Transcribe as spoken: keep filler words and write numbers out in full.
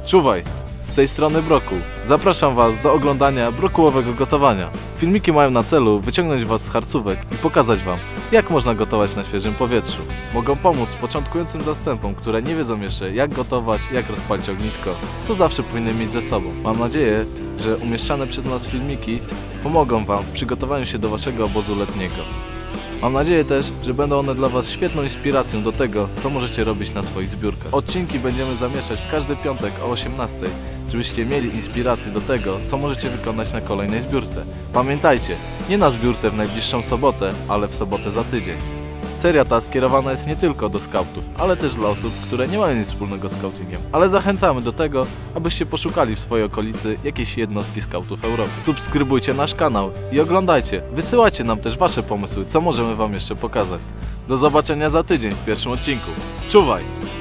Czuwaj! Z tej strony Brokuł. Zapraszam Was do oglądania brokułowego gotowania. Filmiki mają na celu wyciągnąć Was z harcówek i pokazać Wam, jak można gotować na świeżym powietrzu. Mogą pomóc początkującym zastępom, które nie wiedzą jeszcze, jak gotować, jak rozpalić ognisko, co zawsze powinny mieć ze sobą. Mam nadzieję, że umieszczane przez nas filmiki pomogą Wam w przygotowaniu się do Waszego obozu letniego. Mam nadzieję też, że będą one dla Was świetną inspiracją do tego, co możecie robić na swoich zbiórkach. Odcinki będziemy zamieszczać w każdy piątek o osiemnastej, żebyście mieli inspirację do tego, co możecie wykonać na kolejnej zbiórce. Pamiętajcie, nie na zbiórce w najbliższą sobotę, ale w sobotę za tydzień. Seria ta skierowana jest nie tylko do skautów, ale też dla osób, które nie mają nic wspólnego z skautingiem. Ale zachęcamy do tego, abyście poszukali w swojej okolicy jakiejś jednostki skautów Europy. Subskrybujcie nasz kanał i oglądajcie. Wysyłajcie nam też Wasze pomysły, co możemy Wam jeszcze pokazać. Do zobaczenia za tydzień w pierwszym odcinku. Czuwaj!